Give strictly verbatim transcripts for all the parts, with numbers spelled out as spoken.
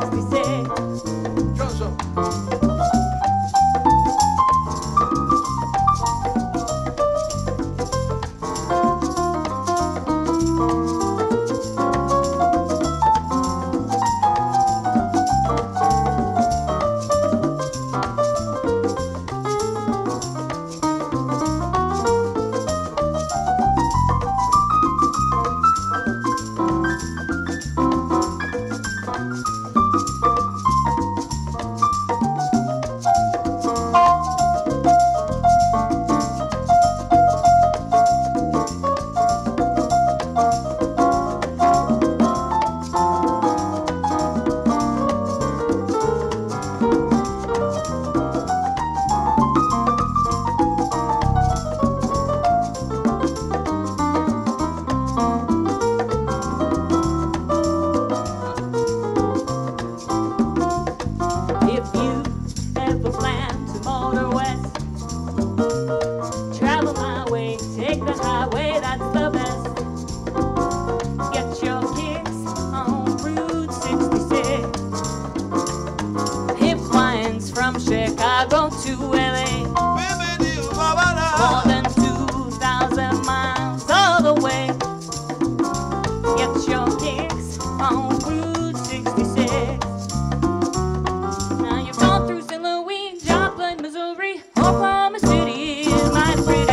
sixty-six. Johnson. Take the highway, that's the best. Get your kicks on Route sixty-six. It winds from Chicago to L A. More than two thousand miles all the way. Get your kicks on Route sixty-six. Now you've gone through Saint Louis, Joplin, Missouri, Oklahoma City is my pretty.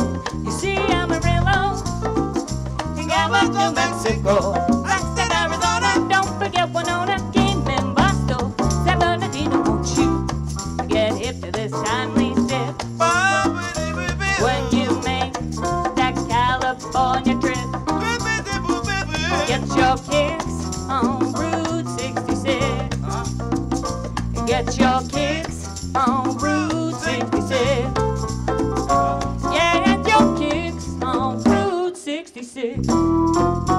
New Mexico, Blackstone, Arizona, don't forget Winona, Kingman, Boston, San Bernardino, won't you get hip to this timely step when you make that California trip. Get your kicks on Route sixty-six. Get your kicks on Route sixty-six. Yeah, get your kicks on Route sixty-six.